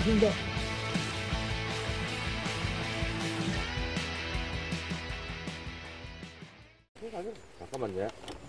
있습니다. 잠깐만요.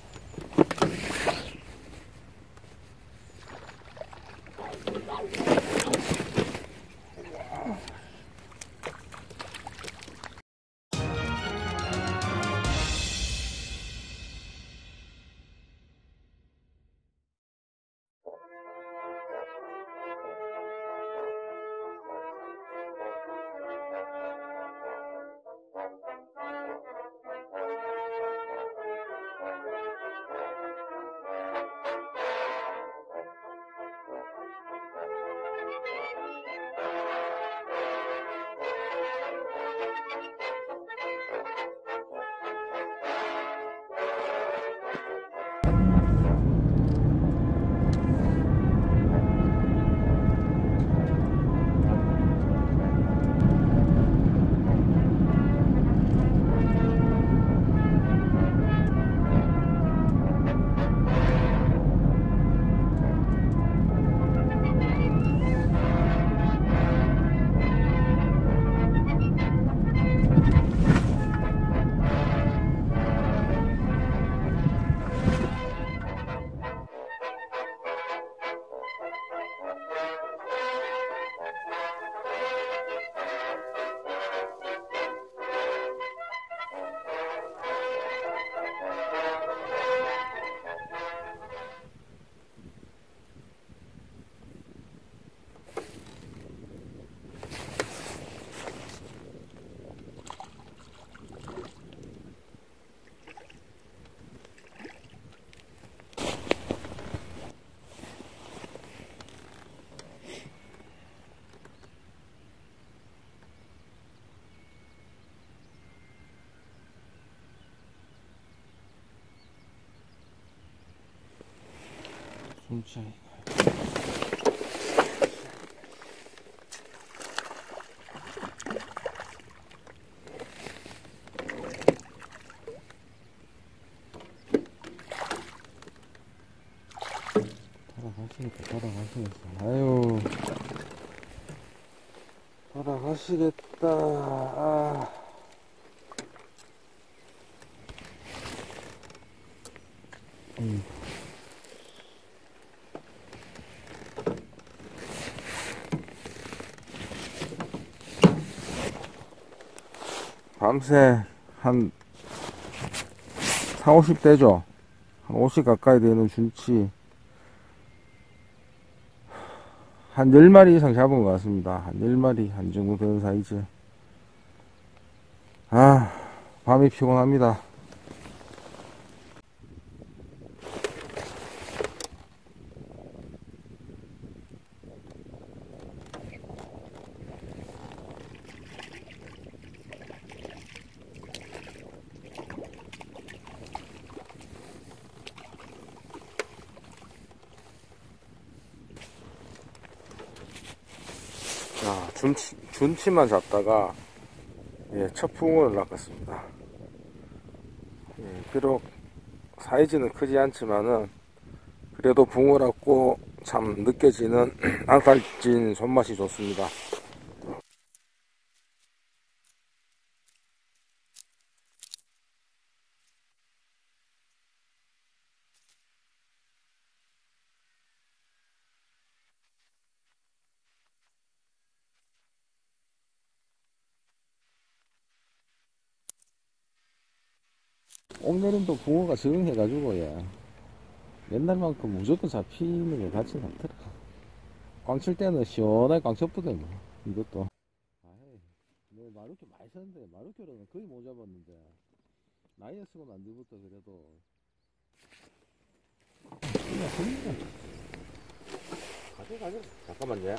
숨차이. 돌아가시겠어. 아유, 돌아가시겠다. 아. 밤새 한 4, 50 되죠? 한 50 가까이 되는 준치 한 10마리 이상 잡은 것 같습니다. 한 10마리 한 정도 되는 사이즈. 아, 밤이 피곤합니다. 자, 준치만 잡다가 첫 붕어를 낚았습니다. 비록 사이즈는 크지 않지만은 그래도 붕어라고 참 느껴지는 앙칼진 손맛이 좋습니다. 오늘은 또 붕어가 적응해가지고 옛날만큼 무조건 잡히는 게 같지는 않더라. 꽝칠 때는 시원하게 꽝 쳤거든 뭐. 이것도 뭐 마루캐 많이 쳤는데 마루캐로는 거의 못 잡았는데 나이였으면 안 뒤부터 그래도 가져 잠깐만요.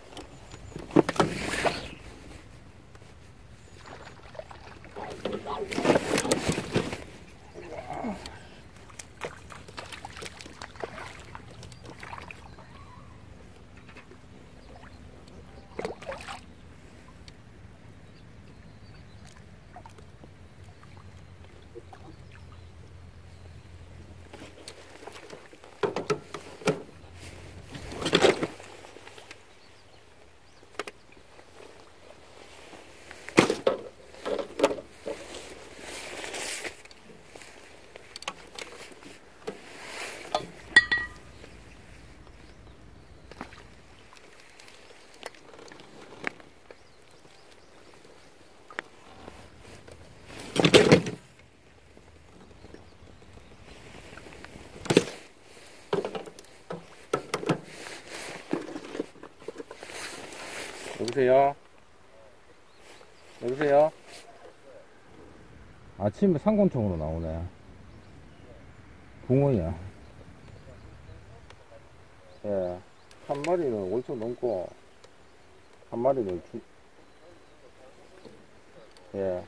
여보세요? 여보세요? 아침에 상권총으로 나오네. 붕어야. 예. 한 마리는 월척 넘고, 한 마리는 예.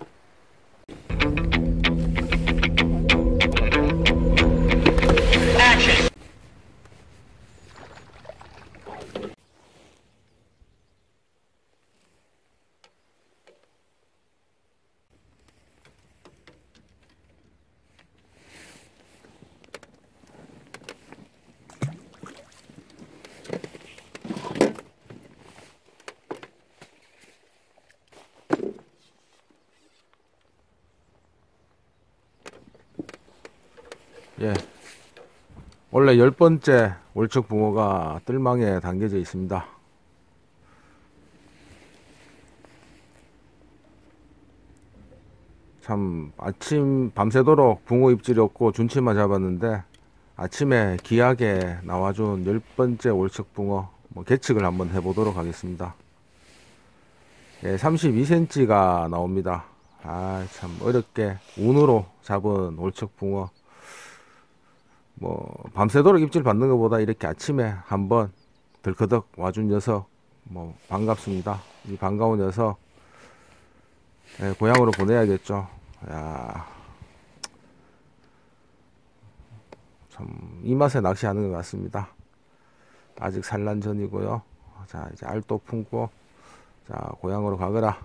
예. 원래 10번째 월척 붕어가 뜰망에 담겨져 있습니다. 참 아침 밤새도록 붕어 입질이 없고 준치만 잡았는데 아침에 귀하게 나와준 10번째 월척 붕어 계측을 한번 해보도록 하겠습니다. 예, 32cm가 나옵니다. 아, 참 어렵게 운으로 잡은 월척 붕어. 밤새도록 입질 받는 것보다 이렇게 아침에 한번 덜커덕 와준 녀석 반갑습니다. 이 반가운 녀석 고향으로 보내야겠죠. 야, 참 이 맛에 낚시하는 것 같습니다. 아직 산란 전이고요. 자, 이제 알도 품고 자, 고향으로 가거라.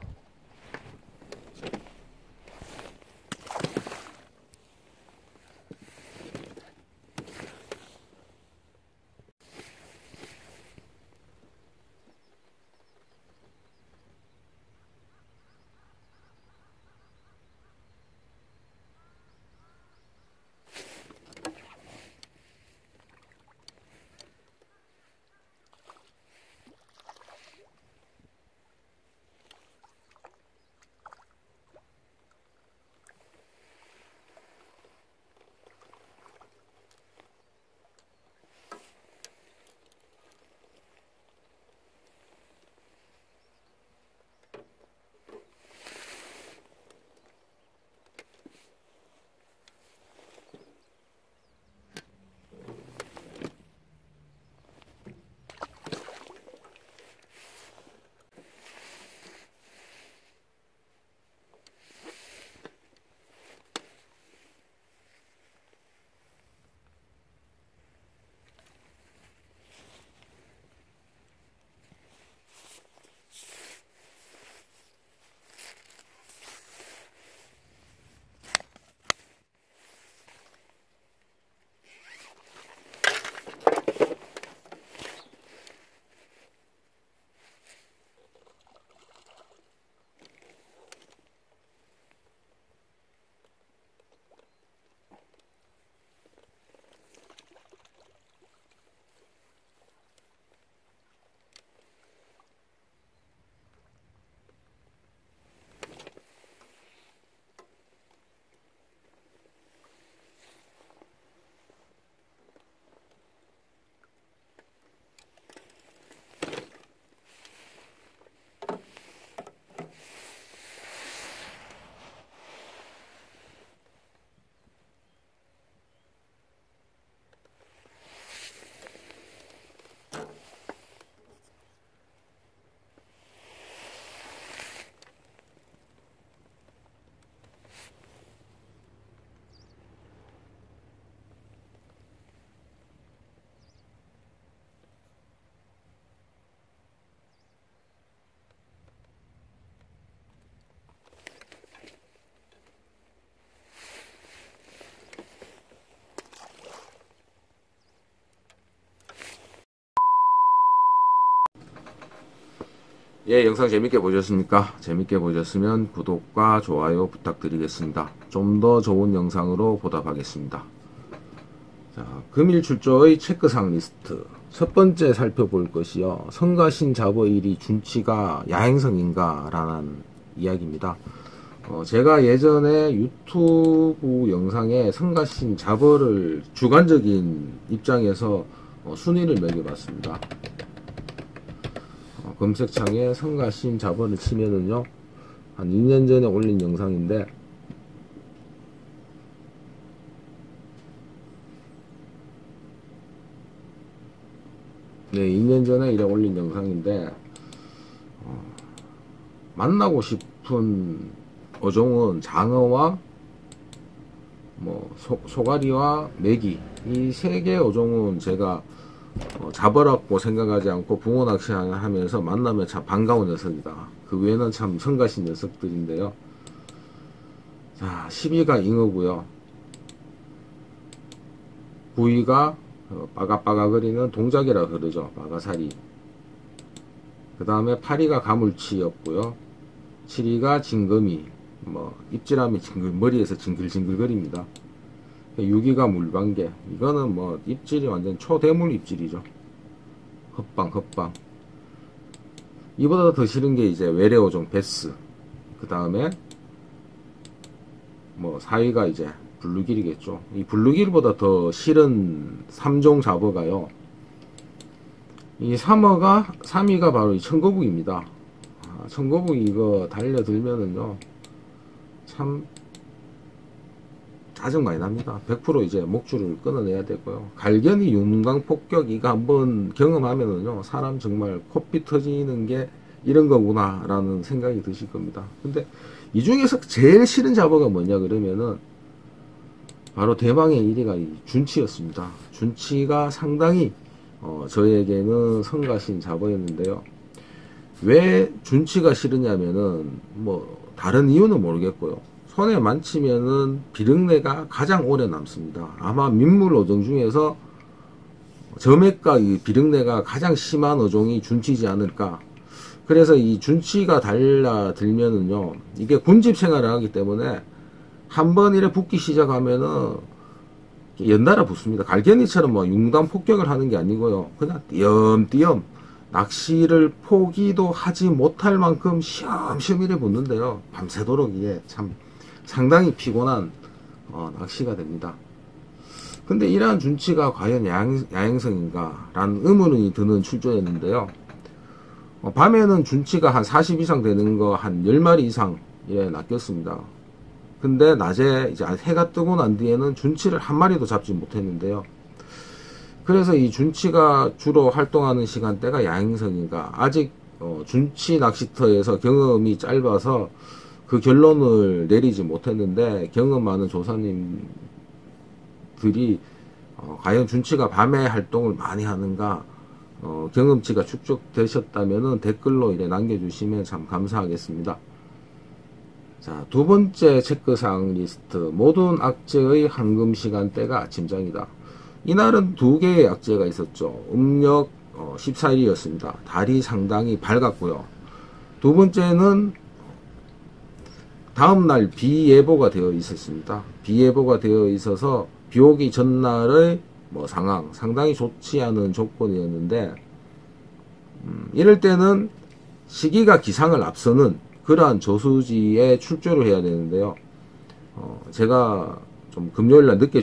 예, 영상 재밌게 보셨습니까? 재밌게 보셨으면 구독과 좋아요 부탁드리겠습니다. 좀 더 좋은 영상으로 보답하겠습니다. 자, 금일 출조의 체크상 리스트. 첫 번째 살펴볼 것이요. 성가신 잡어일이 준치가 야행성인가? 라는 이야기입니다. 제가 예전에 유튜브 영상에 성가신 잡어를 주관적인 입장에서 순위를 매겨봤습니다. 검색창에 성가심 잡어를 치면은요, 한 2년 전에 올린 영상인데, 네, 2년 전에 이래 올린 영상인데, 만나고 싶은 어종은 장어와 뭐 소가리와 메기, 이 세 개 어종은 제가 잡으라고 생각하지 않고 붕어 낚시하면서 만나면 참 반가운 녀석이다. 그 외에는 참 성가신 녀석들인데요. 자, 10위가 잉어고요. 9위가 빠가빠가거리는 동작이라 그러죠. 빠가사리. 그 다음에 8위가 가물치였고요. 7위가 징거미. 뭐 입질하면 머리에서 징글징글거립니다. 6위가 물방개. 이거는 뭐 입질이 완전 초대물 입질이죠. 헛방. 이보다 더 싫은 게 이제 외래어종 베스. 그 다음에 뭐 4위가 이제 블루길이겠죠. 이 블루길보다 더 싫은 3종 잡어가요. 이 3위가 바로 이 청거북입니다. 청거북 이거 달려들면은요, 참 짜증 많이 납니다. 100% 이제 목줄을 끊어내야 되고요. 갈견이 윤강 폭격 이거 한번 경험하면은요, 사람 정말 코피 터지는 게 이런 거구나 라는 생각이 드실 겁니다. 근데 이 중에서 제일 싫은 잡어가 뭐냐 그러면은 바로 대망의 1위가 이 준치였습니다. 준치가 상당히 저에게는 성가신 잡어였는데요. 왜 준치가 싫으냐면은 뭐 다른 이유는 모르겠고요. 손에 만치면은 비릉내가 가장 오래 남습니다. 아마 민물 어종 중에서 점액과 이 비릉내가 가장 심한 어종이 준치지 않을까. 그래서 이 준치가 달라들면은요, 이게 군집 생활을 하기 때문에 한번 이래 붙기 시작하면은 연달아 붙습니다. 갈견이처럼 뭐 융단 폭격을 하는 게 아니고요. 그냥 띄엄띄엄 낚시를 포기도 하지 못할 만큼 시험시험 이래 붙는데요. 밤새도록 이게 참 상당히 피곤한 낚시가 됩니다. 근데 이러한 준치가 과연 야행성인가 라는 의문이 드는 출조였는데요. 밤에는 준치가 한 40 이상 되는 거 한 10마리 이상 낚였습니다. 근데 낮에 이제 해가 뜨고 난 뒤에는 준치를 한 마리도 잡지 못했는데요. 그래서 이 준치가 주로 활동하는 시간대가 야행성인가, 아직 준치 낚시터에서 경험이 짧아서 그 결론을 내리지 못했는데, 경험 많은 조사님들이 과연 준치가 밤에 활동을 많이 하는가, 경험치가 축적되셨다면 댓글로 이래 남겨주시면 참 감사하겠습니다. 자, 두 번째 체크사항 리스트. 모든 악재의 황금 시간대가 아침장이다. 이날은 두 개의 악재가 있었죠. 음력 14일이었습니다. 달이 상당히 밝았고요. 두 번째는 다음날 비예보가 되어 있었습니다. 비예보가 되어 있어서 비 오기 전날의 상황, 상당히 좋지 않은 조건이었는데, 이럴 때는 시기가 기상을 앞서는 그러한 저수지에 출조를 해야 되는데요. 제가 좀 금요일날 늦게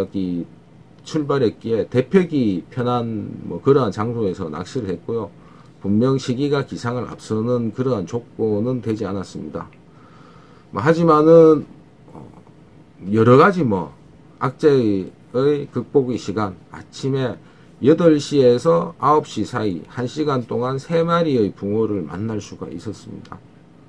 출발했기에 대표기 편한 그러한 장소에서 낚시를 했고요. 분명 시기가 기상을 앞서는 그러한 조건은 되지 않았습니다. 하지만은 여러가지 악재의 극복의 시간, 아침에 8시에서 9시 사이 1시간 동안 3마리의 붕어를 만날 수가 있었습니다.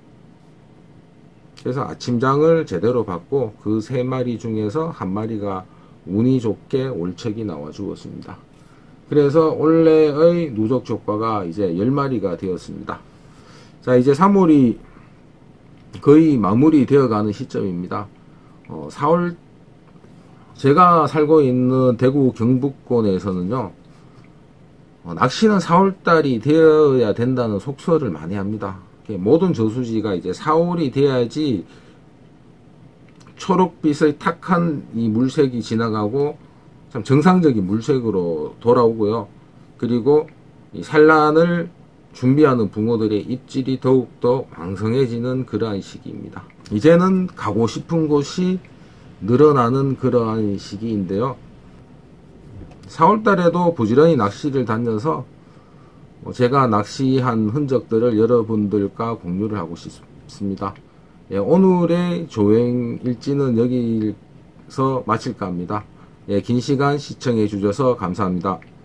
그래서 아침장을 제대로 받고 그 3마리 중에서 1마리가 운이 좋게 올책이 나와 주었습니다. 그래서 올해의 누적 조과가 이제 10마리가 되었습니다. 자, 이제 3월이 거의 마무리 되어 가는 시점입니다. 4월, 제가 살고 있는 대구 경북권에서는요, 낚시는 4월달이 되어야 된다는 속설을 많이 합니다. 모든 저수지가 이제 4월이 돼야지 초록빛의 탁한 이 물색이 지나가고 참 정상적인 물색으로 돌아오고요. 그리고 이 산란을 준비하는 붕어들의 입질이 더욱더 왕성해지는 그러한 시기입니다. 이제는 가고 싶은 곳이 늘어나는 그러한 시기인데요. 4월달에도 부지런히 낚시를 다녀서 제가 낚시한 흔적들을 여러분들과 공유를 하고 싶습니다. 예, 오늘의 조행 일지는 여기서 마칠까 합니다. 예, 긴 시간 시청해 주셔서 감사합니다.